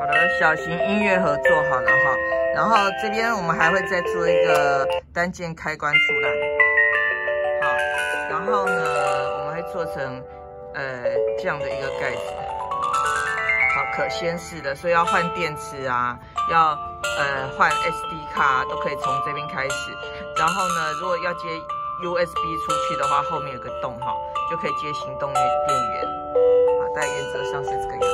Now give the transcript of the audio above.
好的，小型音乐盒做好了哈，然后这边我们还会再做一个单键开关出来，好，然后呢，我们会做成这样的一个盖子，好，可掀式的，所以要换电池啊，要换 SD 卡都可以从这边开始，然后呢，如果要接 USB 出去的话，后面有个洞哈，就可以接行动电源，好，大概原则上是这个样子。